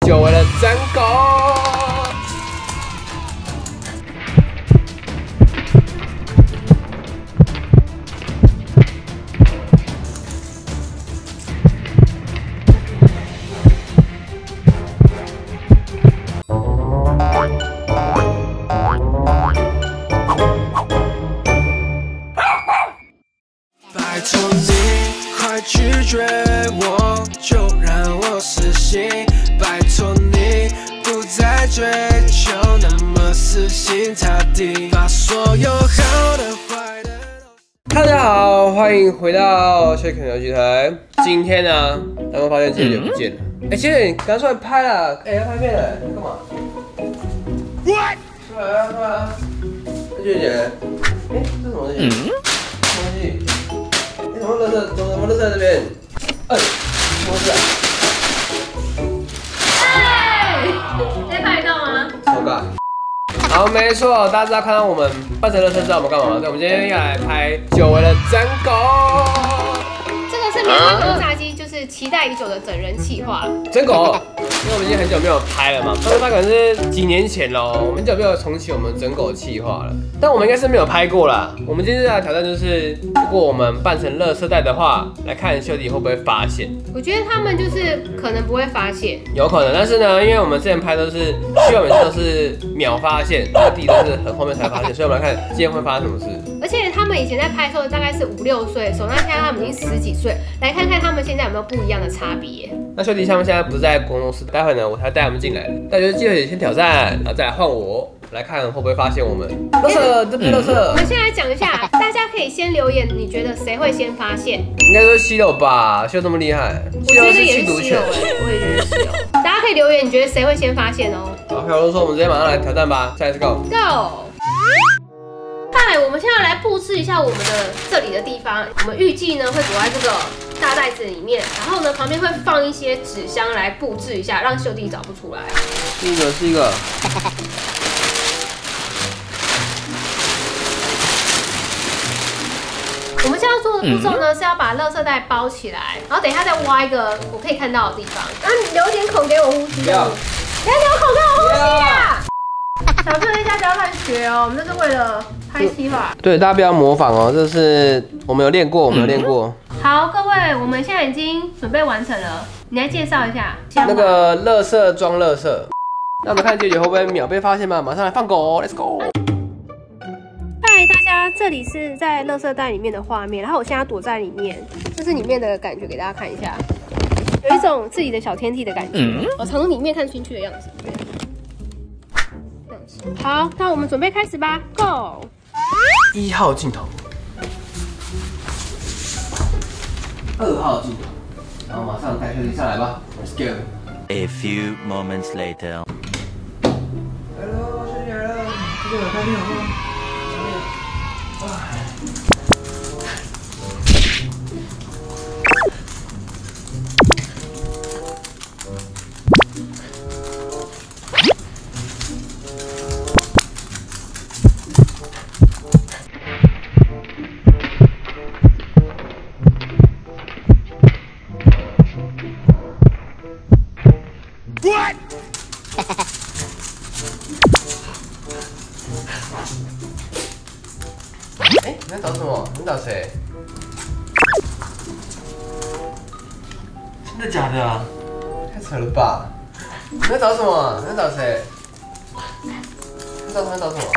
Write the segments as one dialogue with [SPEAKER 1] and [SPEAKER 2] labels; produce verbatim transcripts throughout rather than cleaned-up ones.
[SPEAKER 1] 久违的真狗。
[SPEAKER 2] 拜托你快拒绝我，就让我死心。拜托你不再追求那么死心塌地，把所有好的坏的都。
[SPEAKER 1] 大家好，欢迎回到谢肯聊剧团。今天呢，他们发现姐姐不见了。哎、欸，姐姐，你刚出来拍了，哎、欸，要拍片了，干嘛 ？What？ 出来啊，出来啊！姐姐，哎、欸，这什么东西？嗯？什么东西？哎、欸，怎么垃圾？怎么怎么垃圾在这边？哎、欸，什么事啊？
[SPEAKER 3] 哎，在拍到吗？
[SPEAKER 1] 超尬。好，没错，大家知道看到我们扮成垃圾知道我们干嘛吗？对，我们今天要来拍久违的真狗。
[SPEAKER 3] 这个是棉花糖炸鸡，就是期待已久的整人企划了。
[SPEAKER 1] 真狗，因为我们已经很久没有拍了嘛，那可能是几年前喽，我们很久没有重启我们整狗企划了。但我们应该是没有拍过啦。我们今天的挑战就是，如果我们扮成垃圾袋的话，来看修迪会不会发现。
[SPEAKER 3] 我觉得他们就是可能不会发现，
[SPEAKER 1] 有可能，但是呢，因为我们之前拍都是，希望每次都是秒发现，那个地都是很后面才发现，所以我们来看今天会发生什么事。
[SPEAKER 3] 而且他们以前在拍的时候大概是五六岁的时候，那现在他们已经十几岁，来看看他们现在有没有不一样的差别。
[SPEAKER 1] 那修迪他们现在不是在公司，待会呢我才带他们进来。大家记得先挑战，然后再来换我。来看会不会发现我们垃圾，这边垃圾。
[SPEAKER 3] 我们先来讲一下，大家可以先留言，你觉得谁会先发现？
[SPEAKER 1] 应该是西柚吧，西柚这么厉害，
[SPEAKER 3] 我觉得也是西柚，我也觉得是西柚。大家可以留言，你觉得谁会先发现哦？
[SPEAKER 1] 好，票都说我们直接马上来挑战吧，下一次 go
[SPEAKER 3] go。嗨，我们现在来布置一下我们的这里的地方。我们预计呢会躲在这个大袋子里面，然后呢旁边会放一些纸箱来布置一下，让秀弟找不出来。
[SPEAKER 1] 第一个是一个。
[SPEAKER 3] 我们现在做的步骤呢，是要把垃圾袋包起来，然后等一下再挖一个我可以看到的地方，然后你留点孔给我呼吸。不要，不要留孔给我呼吸啊！小朋友在家不要乱学哦，我们这是为了拍企划。
[SPEAKER 1] 对，大家不要模仿哦，这是我们有练过，我们有练过。
[SPEAKER 3] 好，各位，我们现在已经准备完成了，你来介绍一下。
[SPEAKER 1] 那个垃圾装垃圾，那我们看姐姐会不会秒被发现吗？马上来放狗 ，Let's go！
[SPEAKER 3] 嗨，大家，这里是在垃圾袋里面的画面，然后我现在躲在里面，这是里面的感觉，给大家看一下，有一种自己的小天地的感觉，我从里面看进去的样子。这样子，好，那我们准备开始吧 ，Go！
[SPEAKER 1] 一号镜头，二号镜头，然后马上带兄弟上来吧 ，Let's go！
[SPEAKER 4] A few moments later。
[SPEAKER 1] 来了，兄弟来了，这边有开店好吗？
[SPEAKER 2] What？
[SPEAKER 1] 哎、欸，你在找什么？你找谁？真的假的啊？太扯了吧！你在找什么？你在找谁？你找什么？你找什么？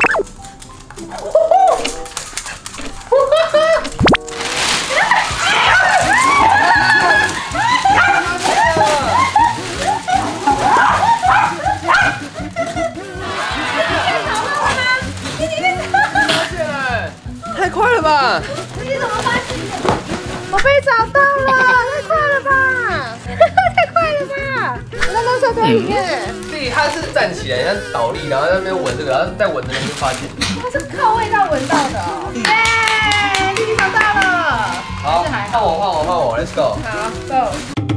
[SPEAKER 1] 太快了吧！
[SPEAKER 3] 你怎么发现的？我被找到了，太快了吧！太快了吧！我在垃圾堆里面。
[SPEAKER 1] 对，他是站起来，像倒立，然后在那边闻这个，然后再闻的人就发现。
[SPEAKER 3] 他是靠味道闻到的哦。耶，弟弟找到了。
[SPEAKER 1] 好，换我，换我，换我 ，Let's go。
[SPEAKER 3] 好 ，Go。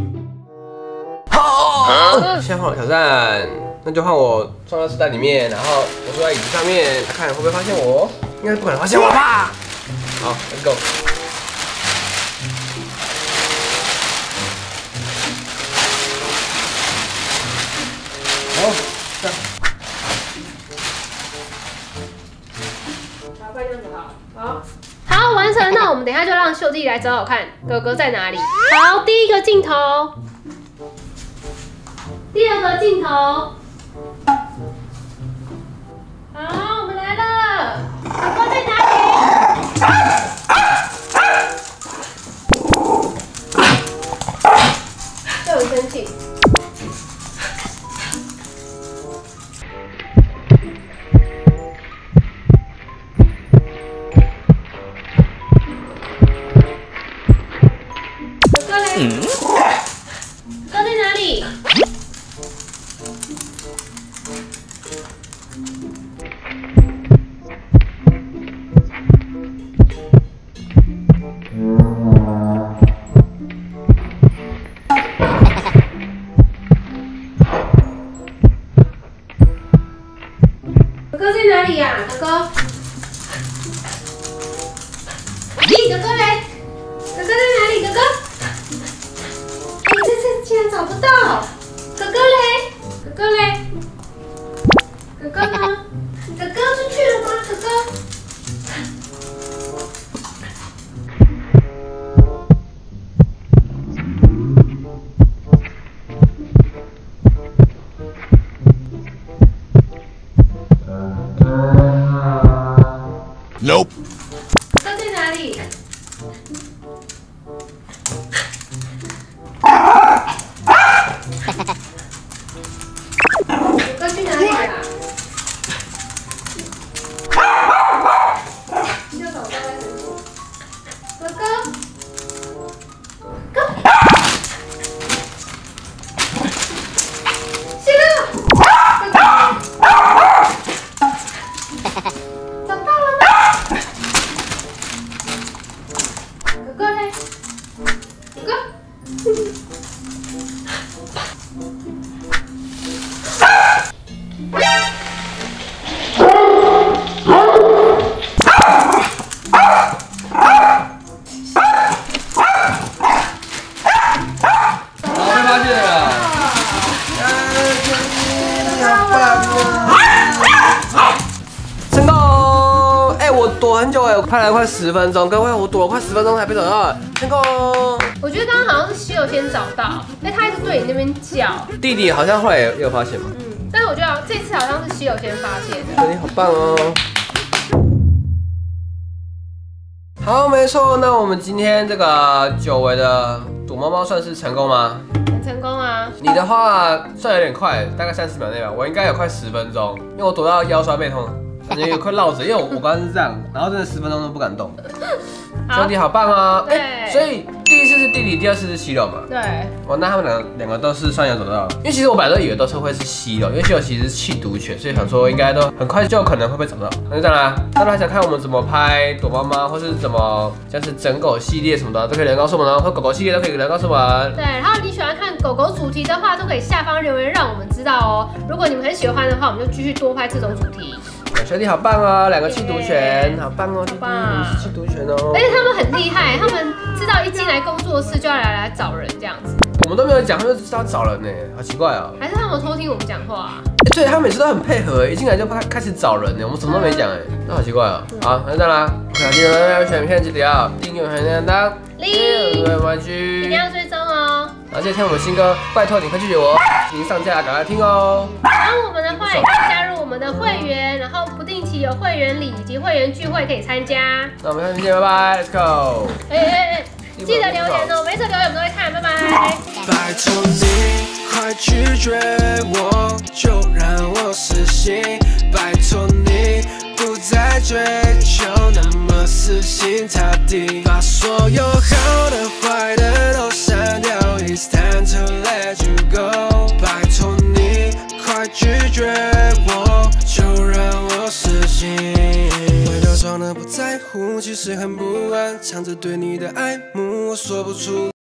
[SPEAKER 1] 好，现在换我挑战，那就换我装到纸袋里面，然后我坐在椅子上面，看会不会发现我。应该不可能发现我吧？好 ，Let's go。
[SPEAKER 3] 在就让秀弟来找找看哥哥在哪里。好，第一个镜头，第二个镜头。好，我们来了，哥哥在哪里？就很生气。哥哥嘞？哥哥在哪里？哥哥在哪里呀、啊？哥哥，咦，哥哥嘞？哥哥在哪里？哥哥，哎，这次竟然找不到。哥哥嘞？哥哥嘞？哥哥呢？哥哥出去了吗？哥哥。
[SPEAKER 2] Nope。
[SPEAKER 3] 哥哥在哪里？哥哥去哪里呀？就找不到在生气。哥哥，哥，谢了，哥哥，找到了吗？哥哥嘞？哥哥。
[SPEAKER 1] 躲很久哎，我拍了快十分钟，各位，我躲了快十分钟才被找到，成功！
[SPEAKER 3] 我觉得刚刚好像是喜友先找到，因为他一直对你那边叫。
[SPEAKER 1] 弟弟好像后来也有发现嘛。
[SPEAKER 3] 嗯，但是我觉得这次好像是喜友先发现的。
[SPEAKER 1] 你好棒哦！好，没错，那我们今天这个久违的躲猫猫算是成功吗？
[SPEAKER 3] 很成功啊！
[SPEAKER 1] 你的话算有点快，大概三十秒内吧，我应该有快十分钟，因为我躲到腰酸背痛。感觉有快落枕，因为我我刚刚是这样，然后真的十分钟都不敢动。兄弟好棒哦！哎，所以第一次是弟弟，第二次是西柳嘛？
[SPEAKER 3] 对。
[SPEAKER 1] 哦，那他们两个两个都是算有找到，因为其实我本来都以为都是会是西柳，因为西柳其实是弃毒犬，所以想说应该都很快就有可能会被找到。那就这样啦，大家还想看我们怎么拍躲猫猫，或是怎么像是整狗系列什么的，都可以留言告诉我们哦，或狗狗系列都可以留言告诉我们。
[SPEAKER 3] 对，然后你喜欢看狗狗主题的话，都可以下方留言让我们知道哦。如果你们很喜欢的话，我们就继续多拍这种主题。
[SPEAKER 1] 兄弟好棒哦，两个弃毒犬，好棒哦，弟弟是弃毒犬哦。
[SPEAKER 3] 而且他们很厉害，他们知道一进来工作室就要来来找人这样子。
[SPEAKER 1] 我们都没有讲，他们就知道找人呢，好奇怪哦。
[SPEAKER 3] 还是他们偷听我们讲话、啊？
[SPEAKER 1] 对，他们每次都很配合，一进来就开开始找人呢，我们什么都没讲哎，那好奇怪哦。好，那这样啦，想记得选片记得要订阅、点赞、当、订阅、玩具，
[SPEAKER 3] 一定要追踪哦。
[SPEAKER 1] 然后记得听我们新歌，拜托你快拒绝我，已经上架，赶快听哦。
[SPEAKER 3] 喜欢我们的话，也可以加入我们的会员，然后不定期有会员礼以及会员聚会可以参加。
[SPEAKER 1] 那我们下期见，拜拜 ，Let's go。
[SPEAKER 3] 哎哎哎，记得留言哦，每次留言我们都会看，拜拜。
[SPEAKER 2] 拜托你快拒绝我，就让我死心。拜托你不再追求那么死心塌地，把所有好的坏的都删掉。It's time to let you go。拜托你快拒绝我，就让我死心。外表装的不在乎，其实很不安，藏着对你的爱慕，我说不出。